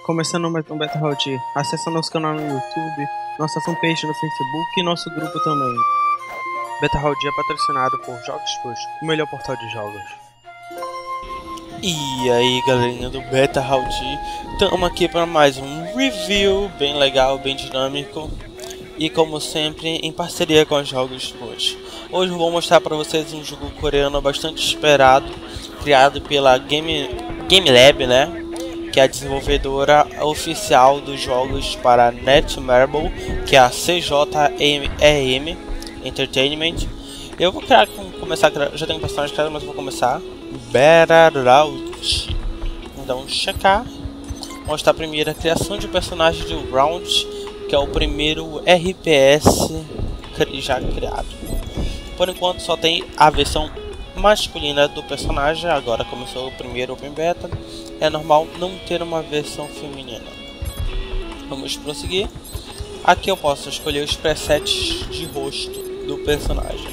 Começando mais um Beta Round. Acesse nosso canal no YouTube, nossa fanpage no Facebook e nosso grupo também. Beta Round é patrocinado por Jogos Plus, o melhor portal de jogos. E aí galerinha do Beta Round, estamos aqui para mais um review bem legal, bem dinâmico. E como sempre, em parceria com os Jogos Plus. Hoje eu vou mostrar para vocês um jogo coreano bastante esperado, criado pela Game Lab, né? Que é a desenvolvedora oficial dos jogos para Netmarble, que é a CJEM Entertainment. Eu vou começar, já tenho um personagem criado, mas eu vou começar Beta Round. Então checar, mostrar primeiro a criação de personagem de Round, que é o primeiro RPS já criado. Por enquanto só tem a versão masculina do personagem, agora começou o primeiro Open Beta. É normal não ter uma versão feminina. Vamos prosseguir. Aqui eu posso escolher os presets de rosto do personagem.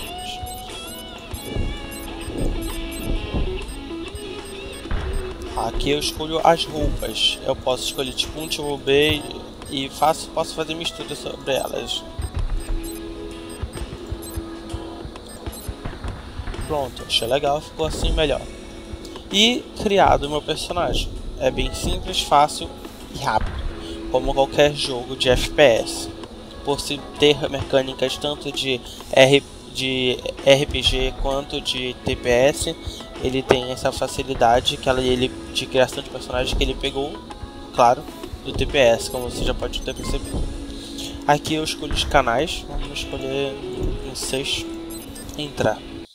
Aqui eu escolho as roupas. Eu posso escolher tipo um T-Robe e posso fazer mistura sobre elas. Pronto, achei legal, ficou assim melhor. E criado o meu personagem. É bem simples, fácil e rápido, como qualquer jogo de FPS. Por se ter mecânicas tanto de RPG quanto de TPS, ele tem essa facilidade de criação de personagem que ele pegou, claro, do TPS, como você já pode ter percebido. Aqui eu escolho os canais, vamos escolher em 6, entrar.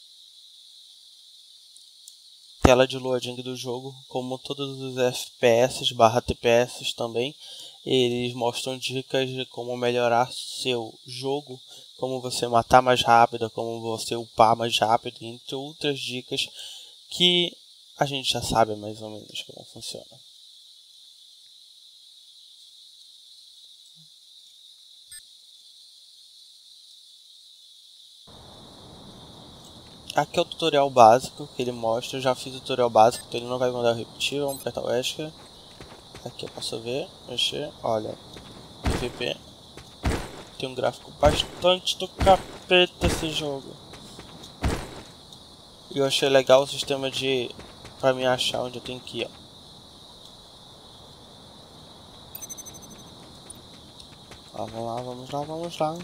Tela de loading do jogo, como todos os FPS / TPS também, eles mostram dicas de como melhorar seu jogo, como você matar mais rápido, como você upar mais rápido, entre outras dicas que a gente já sabe mais ou menos como funciona. Aqui é o tutorial básico que ele mostra. Eu já fiz o tutorial básico, então ele não vai mandar eu repetir. Vamos apertar o ESC. Aqui eu posso ver, mexer. Olha, PVP. Tem um gráfico bastante do capeta esse jogo. E eu achei legal o sistema pra me achar onde eu tenho que ir. Vamos lá.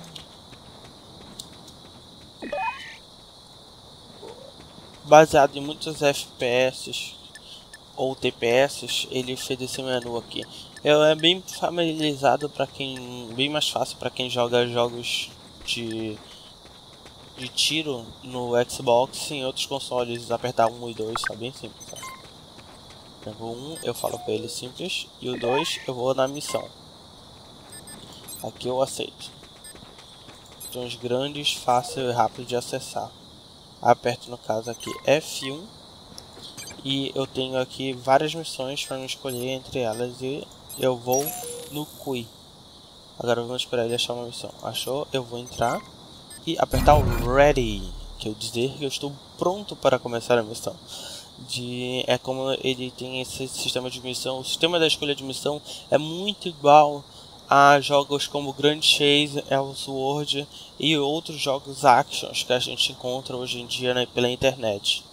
Baseado em muitos FPS ou TPS, ele fez esse menu aqui. É bem familiarizado para bem mais fácil para quem joga jogos de tiro no Xbox e em outros consoles. Apertar 1 e 2, tá bem simples. Tá? O 1 eu falo para ele simples e o 2 eu vou na missão. Aqui eu aceito. Tons grandes, fácil e rápido de acessar. Aperto no caso aqui F1 e eu tenho aqui várias missões para me escolher entre elas e eu vou no QI. Agora vamos esperar ele achar uma missão. Achou? Eu vou entrar e apertar o Ready, que eu dizer que eu estou pronto para começar a missão. É como ele tem esse sistema de missão. O sistema da escolha de missão é muito igual a jogos como Grand Chase, Elsword e outros jogos actions que a gente encontra hoje em dia pela internet.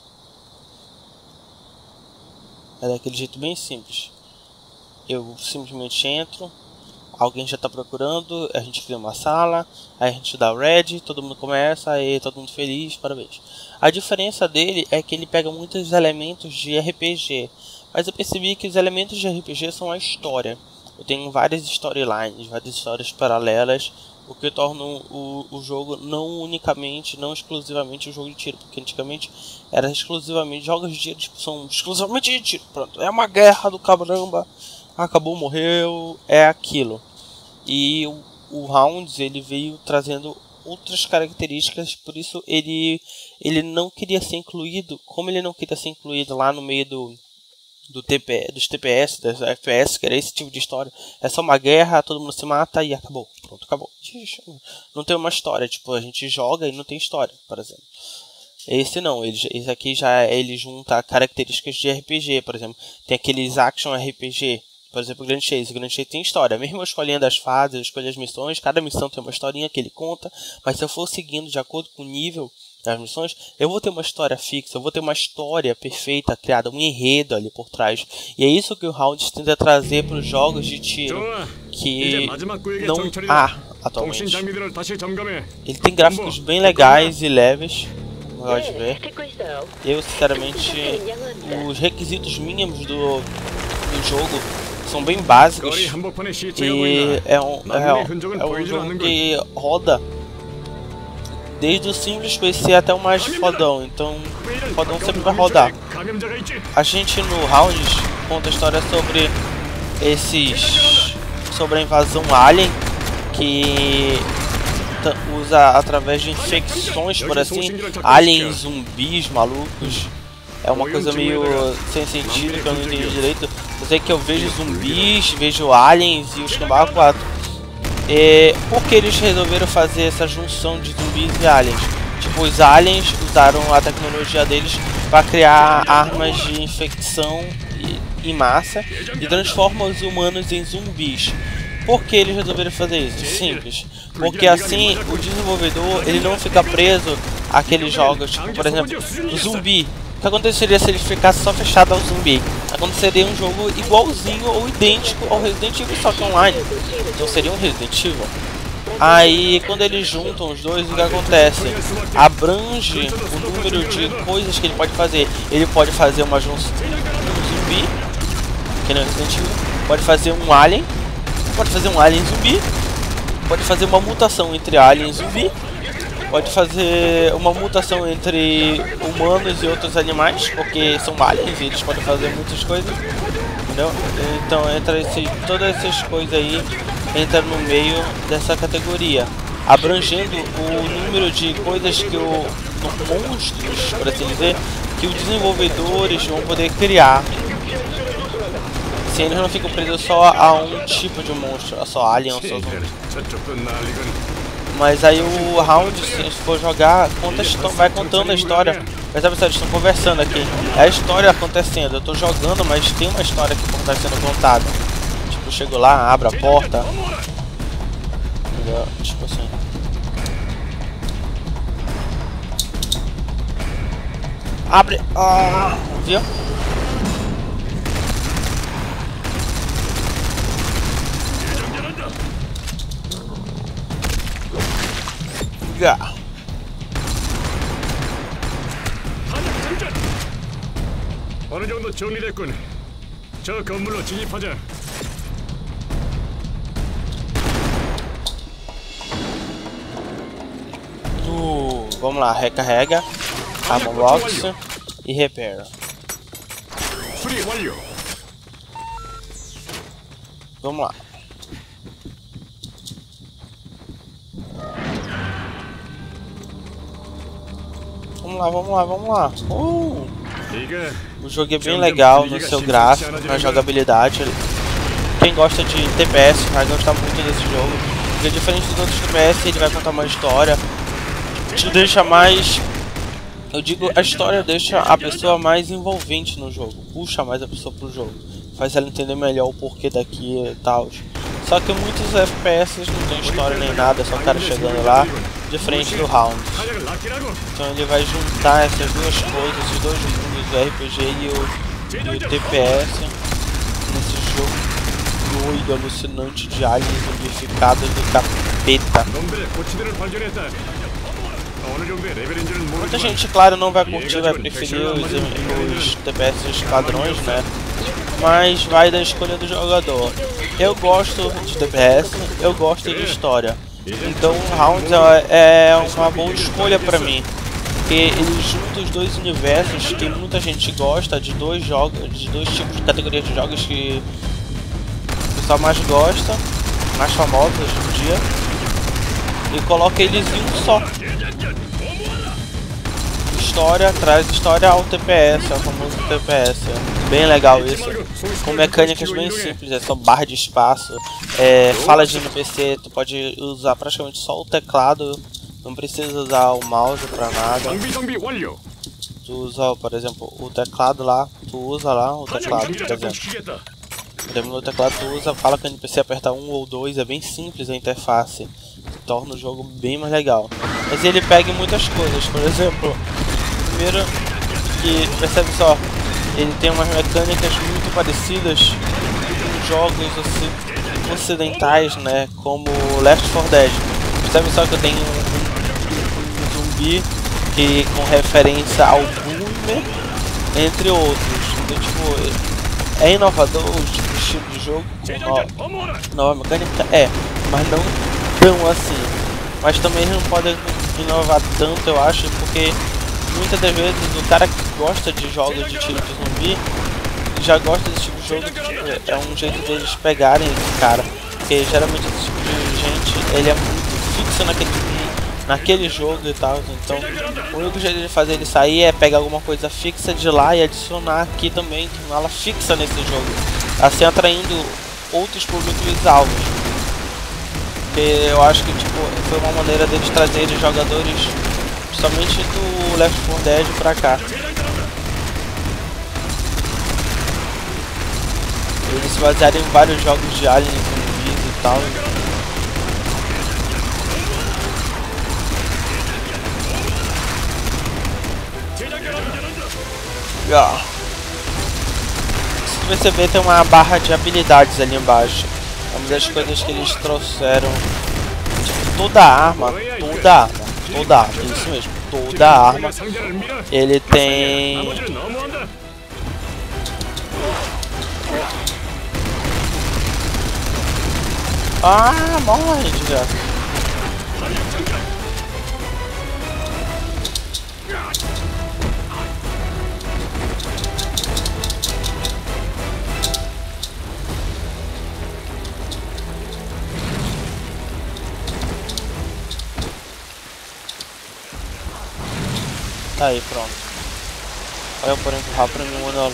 É daquele jeito bem simples. Eu simplesmente entro, alguém já está procurando, a gente cria uma sala, aí a gente dá ready, todo mundo começa, aí todo mundo feliz, parabéns. A diferença dele é que ele pega muitos elementos de RPG, mas eu percebi que os elementos de RPG são a história. Eu tenho várias storylines, várias histórias paralelas, o que torna o jogo não exclusivamente um jogo de tiro, porque antigamente era exclusivamente jogos de tiro, são exclusivamente de tiro, pronto, é uma guerra do caramba, acabou, morreu, é aquilo. E o Rounds ele veio trazendo outras características, por isso ele não queria ser incluído, como ele não queria ser incluído lá no meio dos TPS, das FPS, que era esse tipo de história. É só uma guerra, todo mundo se mata e acabou. Pronto, acabou. Não tem uma história, tipo, a gente joga e não tem história, por exemplo. Esse não, esse aqui ele junta características de RPG, por exemplo. Tem aqueles action RPG, Por exemplo, o Grand Chase. O Grand Chase tem história. Mesmo a escolhinha das fases, a escolha das missões, cada missão tem uma historinha que ele conta. Mas se eu for seguindo de acordo com o nível das missões, eu vou ter uma história fixa, eu vou ter uma história perfeita criada, um enredo ali por trás. E é isso que o Rounds tenta trazer para os jogos de tiro, que não há atualmente. Ele tem gráficos bem legais e leves, como eu gosto de ver. Eu, sinceramente, os requisitos mínimos do jogo são bem básicos. E é um jogo que roda desde o simples PC até o mais fodão, então o fodão sempre vai rodar. A gente no Rounds conta a história sobre a invasão alien, que usa através de infecções, por assim, aliens, zumbis, malucos. É uma coisa meio sem sentido que eu não entendi direito. Eu sei que eu vejo zumbis, vejo aliens e os Cambá 4. Por que eles resolveram fazer essa junção de zumbis e aliens? Tipo, os aliens usaram a tecnologia deles para criar armas de infecção em massa e transformam os humanos em zumbis. Por que eles resolveram fazer isso? Simples. Porque assim o desenvolvedor ele não fica preso àqueles jogos, tipo, por exemplo, o zumbi. O que aconteceria se ele ficasse só fechado ao zumbi? Aconteceria um jogo igualzinho ou idêntico ao Resident Evil, só que online. Então seria um Resident Evil. Aí quando eles juntam os dois, o que acontece? Abrange o número de coisas que ele pode fazer. Ele pode fazer uma junção um zumbi, que não é Resident Evil. Pode fazer um alien. Pode fazer um alien zumbi. Pode fazer uma mutação entre alien e zumbi. Pode fazer uma mutação entre humanos e outros animais, porque são aliens e eles podem fazer muitas coisas, entendeu? Então todas essas coisas aí entram no meio dessa categoria, abrangendo o número de coisas que monstros, por assim dizer, que os desenvolvedores vão poder criar. Assim, eles não ficam presos só a um tipo de monstro, a só alien ou só zumbi. Mas aí o Round, se for jogar, vai contando a história. Mas sabe, eles estão conversando aqui. É a história acontecendo. Eu tô jogando, mas tem uma história que está sendo contada. Tipo, eu chego lá, abro a porta. Entendeu? Tipo assim. Abre! Ah, viu? 어느 정도 정리됐군. 저 건물로 진입하자. Vamos lá, recarrega, arma box e repair. 수리 완료. Vamos lá. Vamos lá. O jogo é bem legal no seu gráfico, na jogabilidade. Quem gosta de TPS vai gostar muito desse jogo. Porque diferente dos outros TPS, ele vai contar uma história. Te deixa mais... Eu digo, a história deixa a pessoa mais envolvente no jogo. Puxa mais a pessoa pro jogo. Faz ela entender melhor o porquê daqui e tal. Só que muitos FPS não tem história nem nada, é só o cara chegando lá, diferente do Round. Então ele vai juntar essas duas coisas, esses dois mundos, o RPG e o TPS, nesse jogo doido, alucinante de aliens zombificados do capeta. Muita gente, claro, não vai curtir, vai preferir os TPS padrões, né? Mas vai da escolha do jogador. Eu gosto de TPS, eu gosto de história. Então o Rounds é uma boa escolha pra mim. Porque ele junta os dois universos que muita gente gosta, de dois tipos de categorias de jogos que o pessoal mais gosta, mais famosos hoje em dia. E coloca eles em um só. Traz história ao TPS, ao famoso TPS. Bem legal isso, com mecânicas bem simples, é só barra de espaço, fala de NPC, tu pode usar praticamente só o teclado, não precisa usar o mouse pra nada. Tu usa, por exemplo, o teclado lá, tu usa lá o teclado, por exemplo. Prêmio no teclado tu usa, fala que o NPC aperta 1 ou 2, é bem simples a interface. Torna o jogo bem mais legal. Mas ele pega em muitas coisas, por exemplo, primeiro que, percebe só, ele tem umas mecânicas muito parecidas com jogos ocidentais, né, como Left 4 Dead. Percebe só que eu tenho um zumbi que com referência ao Boomer, entre outros. Então, tipo, é inovador o estilo de jogo, nova mecânica, mas não tão assim. Mas também não pode inovar tanto, eu acho, porque muitas das vezes o cara que gosta de jogos de tiro de zumbi já gosta desse tipo de jogo, tipo, é um jeito deles pegarem esse cara, porque geralmente esse tipo de gente, ele é muito fixo naquele jogo e tal, então o único jeito de fazer ele sair é pegar alguma coisa fixa de lá e adicionar aqui também, torná-la fixa nesse jogo, assim atraindo outros públicos-alvos. Porque eu acho que tipo, foi uma maneira deles trazerem jogadores somente do Left 4 Dead pra cá. Eles se basearam em vários jogos de aliens, zumbis e tal. Se você ver, tem uma barra de habilidades ali embaixo. É uma das coisas que eles trouxeram. Tipo, toda arma, isso mesmo, toda arma, ele tem... Ah, morre, desgraça. Tá aí, pronto. Olha por empurrar pra mim, mano.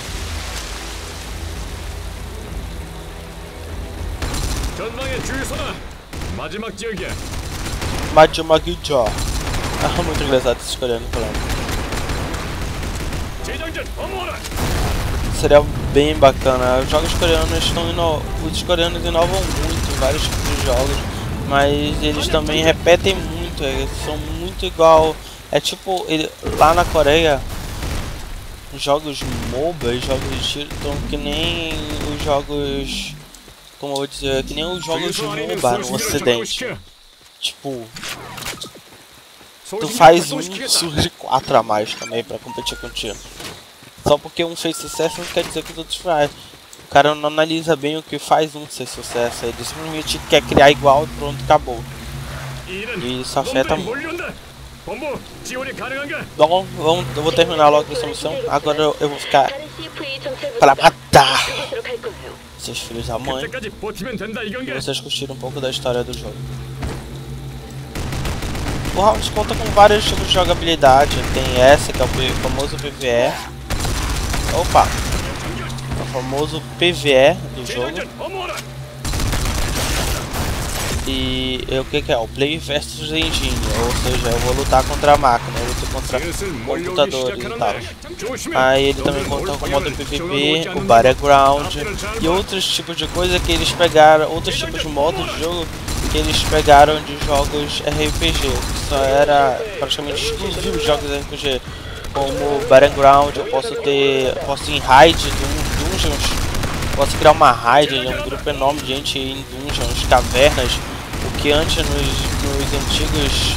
Majimagijo. Ah, muito engraçado esses coreanos falando. Seria bem bacana. Os jogos coreanos estão os coreanos inovam muito em vários tipos de jogos, mas eles também repetem muito, eles são muito igual. É tipo, lá na Coreia, jogos MOBA e jogos de tiro estão que nem os jogos, como eu vou dizer, que nem os jogos de MOBA no ocidente. Tipo, tu faz um, surge 4 a mais também pra competir contigo. Só porque um fez sucesso não quer dizer que os outros fazem. O cara não analisa bem o que faz um ser sucesso, ele simplesmente quer criar igual e pronto, acabou. E isso afeta muito. Bom, eu vou terminar logo essa missão. Agora eu vou ficar para matar seus filhos da mãe. E vocês curtiram um pouco da história do jogo. O round conta com vários tipos de jogabilidade. Tem essa que é o famoso PvE. Opa! É o famoso PvE do jogo. E o que é? O Play versus Engine, ou seja, eu vou lutar contra a máquina, eu luto contra computadores e tal. Aí ele também conta com o modo PvP, o Battleground e outros tipos de coisa que eles pegaram, outros tipos de modos de jogo que eles pegaram de jogos RPG, que só era praticamente exclusivo de jogos RPG, como o Battleground. Eu posso ir em raid, dungeons, posso criar uma raid, um grupo enorme de gente em dungeons, cavernas. O que antes nos antigos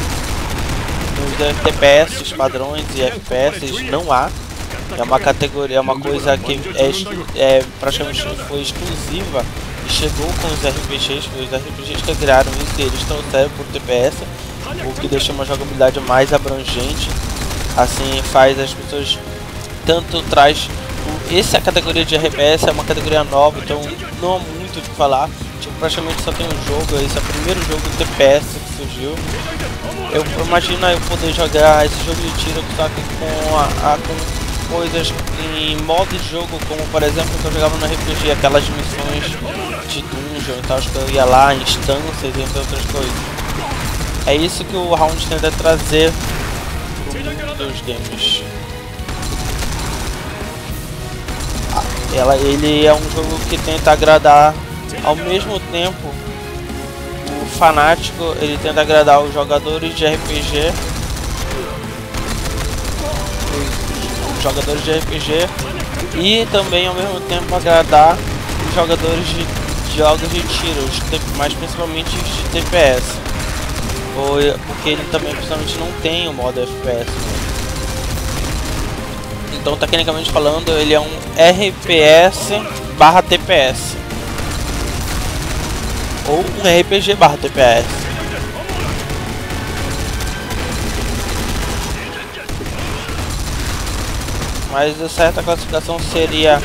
TPS, padrões e FPS não há. É uma categoria, é uma coisa que praticamente foi exclusiva e chegou com os RPGs. Foi os RPGs que criaram isso e eles trouxeram por TPS, o que deixa uma jogabilidade mais abrangente. Assim faz as pessoas tanto traz. Essa categoria de RPS é uma categoria nova, então não há muito o que falar. Tipo, praticamente só tem um jogo, esse é o primeiro jogo TPS que surgiu. Eu imagino eu poder jogar esse jogo de tiro só que com coisas em modo de jogo, como por exemplo que eu jogava no RPG, aquelas missões de dungeon e tal, que eu ia lá, instâncias, entre outras coisas. É isso que o Round tenta trazer pro mundo dos games. Ele é um jogo que tenta agradar ao mesmo tempo o fanático, ele tenta agradar os jogadores de RPG, e também ao mesmo tempo agradar os jogadores de jogos de tiros, mas principalmente de TPS, porque ele também principalmente não tem o modo FPS. Então, tecnicamente falando, ele é um RPS/TPS ou um RPG/TPS. Mas a certa classificação seria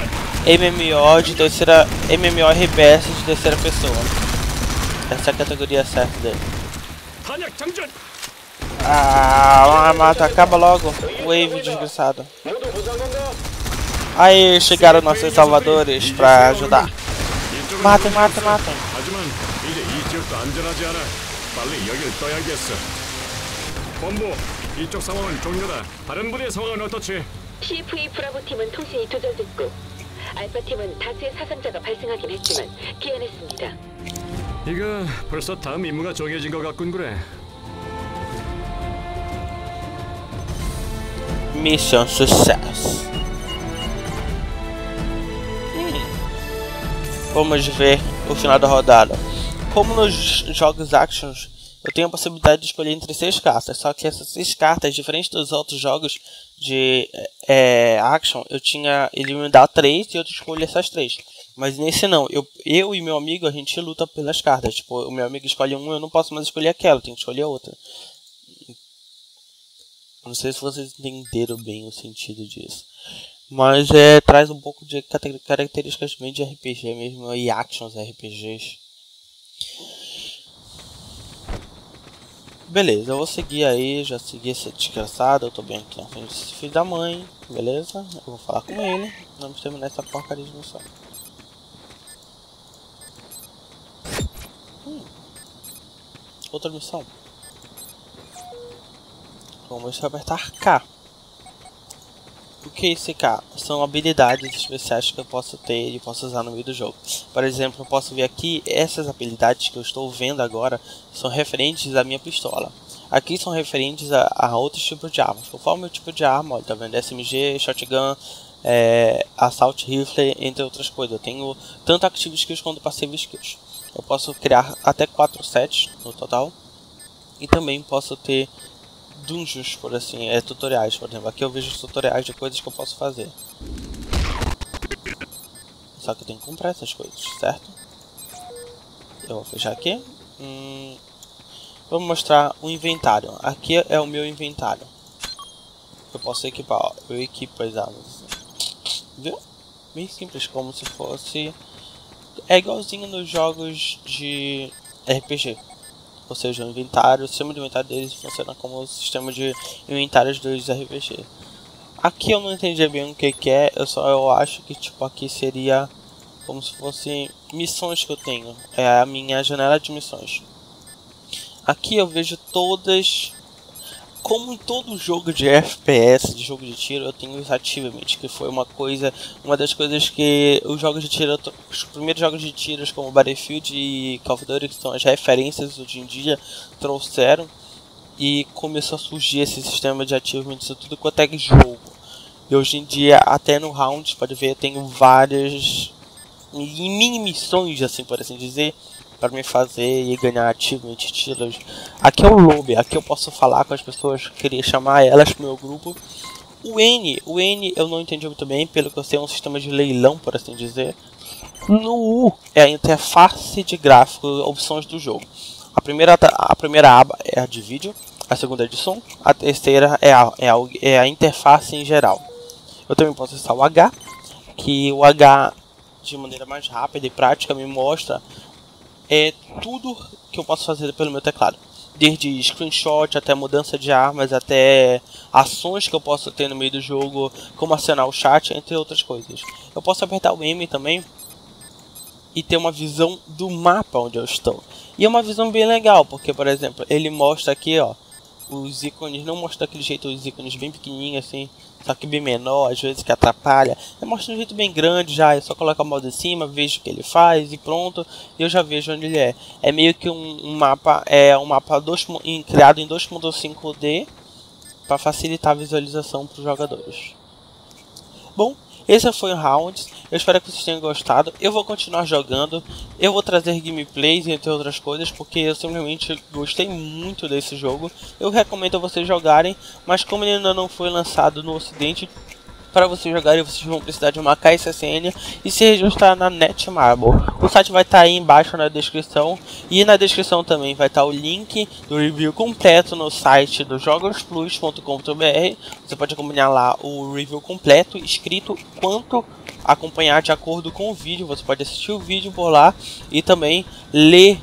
MMORPS de terceira pessoa. Essa é a categoria certa dele. Ah, mata, acaba logo. Wave desgraçado. Aí chegaram nossos salvadores pra ajudar. Matem. CFA 브라보 팀은 통신이 두절됐고 알파 팀은 다수의 사상자가 발생하긴 했지만 귀환했습니다. 이거 벌써 다음 임무가 정해진 것 같군 그래. Mission Success. Vamos ver o final da rodada. Como nos jogos actions, eu tenho a possibilidade de escolher entre 6 cartas. Só que essas 6 cartas, diferente dos outros jogos de action, ele me dá 3 e eu escolho essas 3. Mas nesse não, eu e meu amigo, a gente luta pelas cartas. Tipo, o meu amigo escolhe um, eu não posso mais escolher aquela, eu tenho que escolher outra. Não sei se vocês entenderam bem o sentido disso. Mas traz um pouco de características bem de RPG mesmo, e actions RPGs. Beleza, eu vou seguir aí, já segui esse desgraçado, eu tô bem aqui na frente desse filho da mãe, beleza? Eu vou falar com ele, vamos terminar essa porcaria de missão. Outra missão. Vamos apertar K. O que é esse K? São habilidades especiais que eu posso ter e posso usar no meio do jogo. Por exemplo, eu posso ver aqui, essas habilidades que eu estou vendo agora são referentes à minha pistola. Aqui são referentes a outros tipos de armas. Conforme o tipo de arma, olha, tá vendo? SMG, Shotgun, Assault Rifle, entre outras coisas. Eu tenho tanto Active Skills quanto Passive Skills. Eu posso criar até 4 sets no total. E também posso ter dungeons, por assim, tutoriais, por exemplo. Aqui eu vejo os tutoriais de coisas que eu posso fazer. Só que eu tenho que comprar essas coisas, certo? Eu vou fechar aqui. Vou mostrar o inventário. Aqui é o meu inventário. Eu posso equipar, ó. Eu equipo as armas. Viu? Bem simples, como se fosse... É igualzinho nos jogos de RPG. Ou seja, o inventário, o sistema de inventário deles funciona como o sistema de inventários dos RPG. Aqui eu não entendi bem o que é, eu acho que tipo aqui seria como se fosse missões que eu tenho. É a minha janela de missões. Aqui eu vejo todas, como em todo jogo de FPS, de jogo de tiro, eu tenho isso ativamente, que foi uma das coisas que os jogos de tiro, os primeiros jogos de tiros como Battlefield e Call of Duty, que são as referências hoje em dia, trouxeram e começou a surgir esse sistema de achievement, isso tudo quanto é jogo. E hoje em dia, até no round, pode ver, eu tenho várias mini missões, assim, por assim dizer, para me fazer e ganhar achievement, estilos. Aqui é o lobby, aqui eu posso falar com as pessoas, queria chamar elas pro meu grupo. O N eu não entendi muito bem, pelo que eu sei é um sistema de leilão, por assim dizer. No U é a interface de gráfico, opções do jogo. A primeira aba é a de vídeo, a segunda é de som, a terceira é a interface em geral. Eu também posso acessar o H, que o H de maneira mais rápida e prática me mostra tudo que eu posso fazer pelo meu teclado. Desde screenshot até mudança de armas, até ações que eu posso ter no meio do jogo, como acionar o chat, entre outras coisas. Eu posso apertar o M também e ter uma visão do mapa onde eu estou. E é uma visão bem legal, porque por exemplo, ele mostra aqui, ó, os ícones, não mostra daquele jeito os ícones bem pequenininhos assim, só que bem menor, às vezes que atrapalha. Mostra de um jeito bem grande já, é só colocar o mouse em cima, vejo o que ele faz e pronto, e eu já vejo onde ele é. É meio que um mapa criado em 2.5D para facilitar a visualização para os jogadores. Bom, esse foi o Rounds, eu espero que vocês tenham gostado. Eu vou continuar jogando, eu vou trazer gameplays entre outras coisas, porque eu simplesmente gostei muito desse jogo. Eu recomendo a vocês jogarem, mas como ele ainda não foi lançado no ocidente, para vocês jogarem vocês vão precisar de uma KSSN e se registrar na Netmarble. O site vai estar aí embaixo na descrição, e na descrição também vai estar o link do review completo no site do jogosplus.com.br. Você pode acompanhar lá o review completo, escrito, quanto acompanhar de acordo com o vídeo. Você pode assistir o vídeo por lá e também ler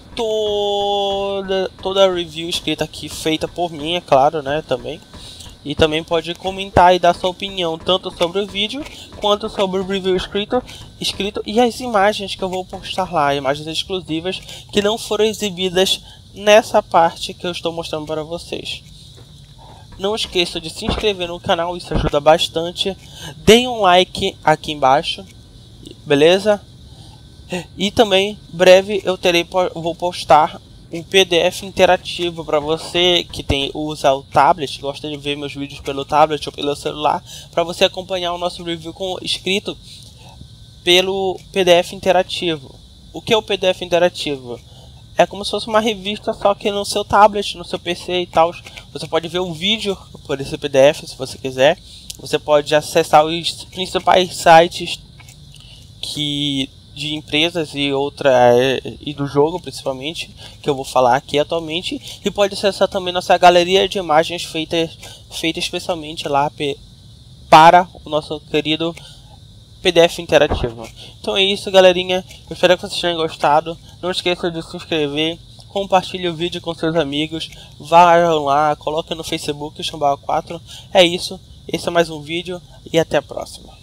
toda a review escrita aqui, feita por mim, é claro, né, também. E também pode comentar e dar sua opinião tanto sobre o vídeo quanto sobre o review escrito e as imagens que eu vou postar lá, imagens exclusivas que não foram exibidas nessa parte que eu estou mostrando para vocês. Não esqueça de se inscrever no canal, isso ajuda bastante. Deem um like aqui embaixo, beleza? E também, breve, vou postar um PDF interativo para você que usa o tablet, gosta de ver meus vídeos pelo tablet ou pelo celular, para você acompanhar o nosso review escrito pelo PDF interativo. O que é o PDF interativo? É como se fosse uma revista, só que no seu tablet, no seu PC e tal. Você pode ver o vídeo por esse PDF se você quiser. Você pode acessar os principais sites de empresas e do jogo principalmente, que eu vou falar aqui atualmente, e pode acessar também nossa galeria de imagens feita especialmente lá para o nosso querido PDF interativo. Então é isso, galerinha, eu espero que vocês tenham gostado. Não esqueça de se inscrever, compartilhe o vídeo com seus amigos, vá lá, coloque no Facebook o Chambal 4. É isso, esse é mais um vídeo e até a próxima.